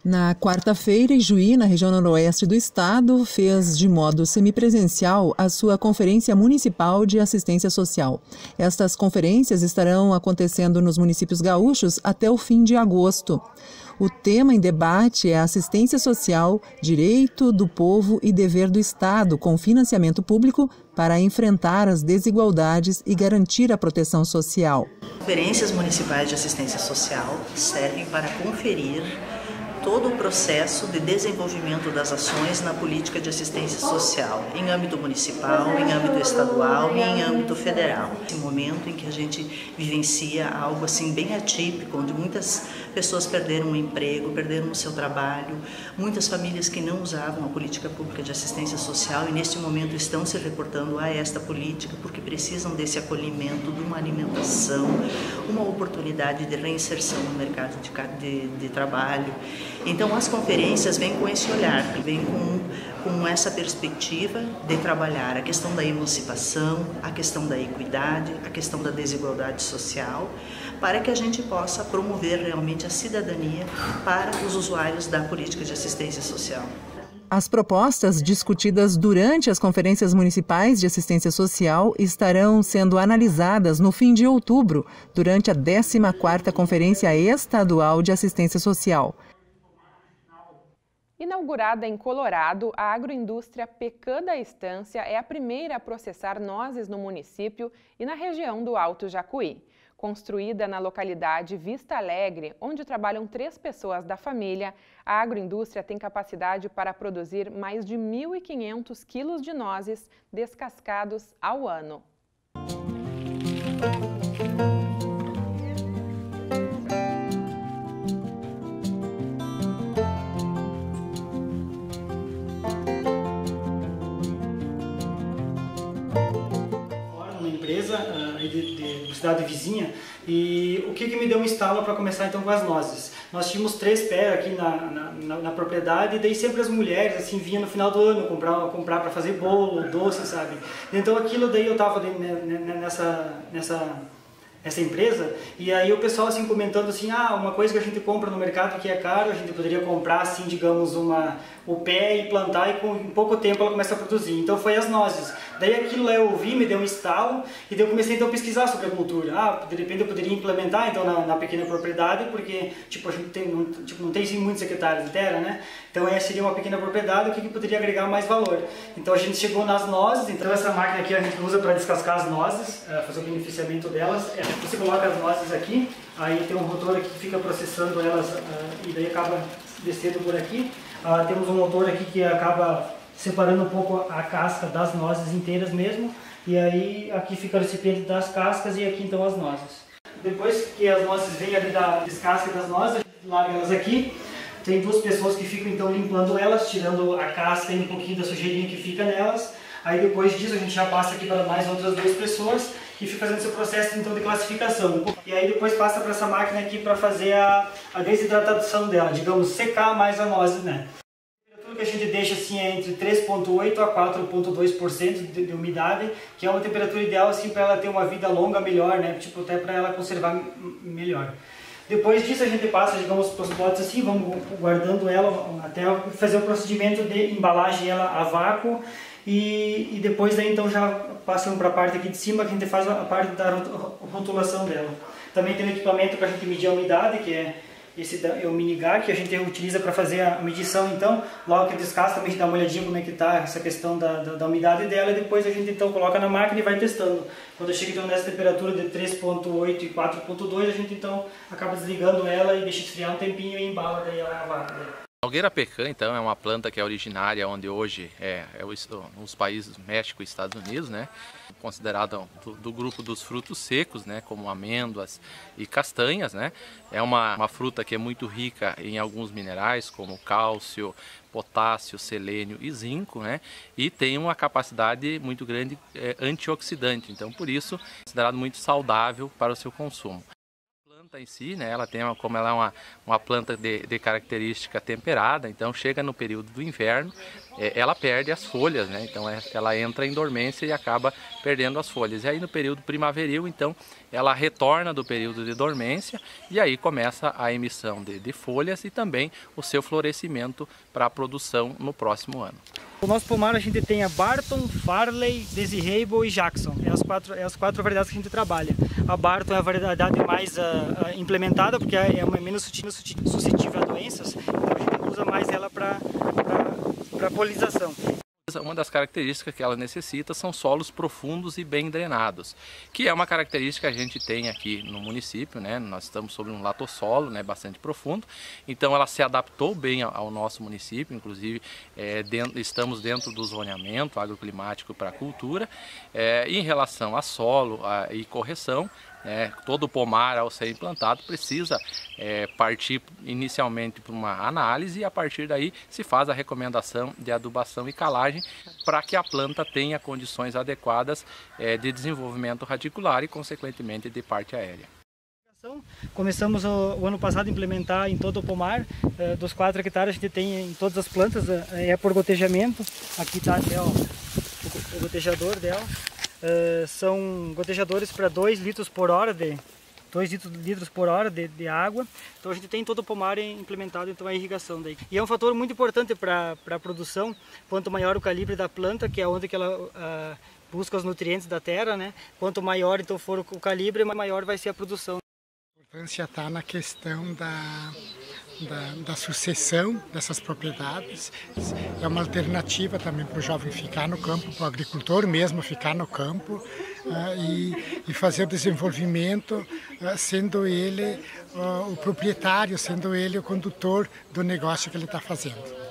Na quarta-feira, Ijuí, na região noroeste do estado, fez de modo semipresencial a sua Conferência Municipal de Assistência Social. Estas conferências estarão acontecendo nos municípios gaúchos até o fim de agosto. O tema em debate é assistência social, direito do povo e dever do Estado com financiamento público para enfrentar as desigualdades e garantir a proteção social. Conferências municipais de assistência social servem para conferir todo o processo de desenvolvimento das ações na política de assistência social, em âmbito municipal, em âmbito estadual e em âmbito federal. Esse momento em que a gente vivencia algo assim bem atípico, onde muitas pessoas perderam o emprego, perderam o seu trabalho, muitas famílias que não usavam a política pública de assistência social e neste momento estão se reportando a esta política porque precisam desse acolhimento, de uma alimentação, uma oportunidade de reinserção no mercado de trabalho. Então as conferências vêm com esse olhar, vêm com essa perspectiva de trabalhar a questão da emancipação, a questão da equidade, a questão da desigualdade social, para que a gente possa promover realmente a cidadania para os usuários da política de assistência social. As propostas discutidas durante as conferências municipais de assistência social estarão sendo analisadas no fim de outubro, durante a 14ª Conferência Estadual de Assistência Social. Inaugurada em Colorado, a agroindústria Pecan da Estância é a primeira a processar nozes no município e na região do Alto Jacuí. Construída na localidade Vista Alegre, onde trabalham 3 pessoas da família, a agroindústria tem capacidade para produzir mais de 1.500 quilos de nozes descascados ao ano. De cidade vizinha, e o que me deu um estalo para começar então com as nozes. Nós tínhamos 3 pés aqui na propriedade, e daí sempre as mulheres assim vinham no final do ano comprar para fazer bolo, doce, sabe? Então aquilo daí eu estava nessa empresa, e aí o pessoal assim comentando assim, uma coisa que a gente compra no mercado que é caro, a gente poderia comprar assim, digamos, o pé e plantar, e em pouco tempo ela começa a produzir. Então foi as nozes. Daí aquilo lá eu ouvi, me deu um estalo, e daí eu comecei então a pesquisar sobre a cultura. De repente eu poderia implementar então na pequena propriedade, porque tipo, a gente não tem assim, muitos hectares de terra, né? Então essa seria uma pequena propriedade, o que poderia agregar mais valor. Então a gente chegou nas nozes, então essa máquina aqui a gente usa para descascar as nozes, fazer o beneficiamento delas. Você coloca as nozes aqui, aí tem um rotor aqui que fica processando elas, e daí acaba descendo por aqui. Temos um motor aqui que acaba separando um pouco a casca das nozes inteiras mesmo, e aí aqui fica o recipiente das cascas e aqui então as nozes. Depois que as nozes vêm ali da descasca das nozes, a gente larga elas aqui. Tem 2 pessoas que ficam então limpando elas, tirando a casca e um pouquinho da sujeirinha que fica nelas. Aí depois disso a gente já passa aqui para mais outras 2 pessoas que ficam fazendo esse processo então de classificação. E aí depois passa para essa máquina aqui para fazer a desidratação dela, digamos, secar mais a noz, né? A temperatura que a gente deixa assim é entre 3,8% a 4,2% de umidade, que é uma temperatura ideal assim para ela ter uma vida longa melhor, né? Tipo, até para ela conservar melhor. Depois disso a gente passa, digamos, para os potes assim, vamos guardando ela até fazer o procedimento de embalagem ela a vácuo. E depois daí então já passamos para a parte aqui de cima, que a gente faz a parte da rotulação dela. Também tem um equipamento para a gente medir a umidade, que é o minigar, que a gente utiliza para fazer a medição. Então, logo que descasca, também a gente dá uma olhadinha como é que está essa questão da umidade dela, e depois a gente então coloca na máquina e vai testando. Quando chega então nessa temperatura de 3,8 e 4,2, a gente então acaba desligando ela e deixa esfriar um tempinho e embala daí ela na vácuo. A Nogueira Pecan, então, é uma planta que é originária onde hoje os países México e Estados Unidos, né, considerada do grupo dos frutos secos, né, como amêndoas e castanhas, né. É uma fruta que é muito rica em alguns minerais como cálcio, potássio, selênio e zinco, né, e tem uma capacidade muito grande antioxidante, então por isso é considerado muito saudável para o seu consumo. planta em si, né, como ela é uma planta de característica temperada, então chega no período do inverno, ela perde as folhas, né, então ela entra em dormência e acaba perdendo as folhas. E aí no período primaveril, então, ela retorna do período de dormência e aí começa a emissão de folhas e também o seu florescimento para a produção no próximo ano. O nosso pomar a gente tem a Barton, Farley, Desirable e Jackson. É as quatro variedades que a gente trabalha. A Barton é a variedade mais implementada, porque é uma menos suscetível a doenças, então a gente usa mais ela para polinização. Uma das características que ela necessita são solos profundos e bem drenados, que é uma característica que a gente tem aqui no município, né? Nós estamos sobre um latossolo, né, bastante profundo, então ela se adaptou bem ao nosso município, inclusive estamos dentro do zoneamento agroclimático para a cultura. Em relação a solo e correção, todo pomar ao ser implantado precisa partir inicialmente para uma análise e a partir daí se faz a recomendação de adubação e calagem para que a planta tenha condições adequadas de desenvolvimento radicular e consequentemente de parte aérea. Começamos o ano passado a implementar em todo o pomar, dos 4 hectares a gente tem em todas as plantas, por gotejamento. Aqui está até o gotejador dela. São gotejadores para 2 litros por hora de água. Então a gente tem todo o pomar implementado, então a irrigação daí. E é um fator muito importante para a produção. Quanto maior o calibre da planta, que é onde que ela busca os nutrientes da terra, né? Quanto maior então for o calibre, maior vai ser a produção. A importância está na questão da sucessão dessas propriedades. É uma alternativa também para o jovem ficar no campo, para o agricultor mesmo ficar no campo e fazer o desenvolvimento, sendo ele o proprietário, sendo ele o condutor do negócio que ele está fazendo.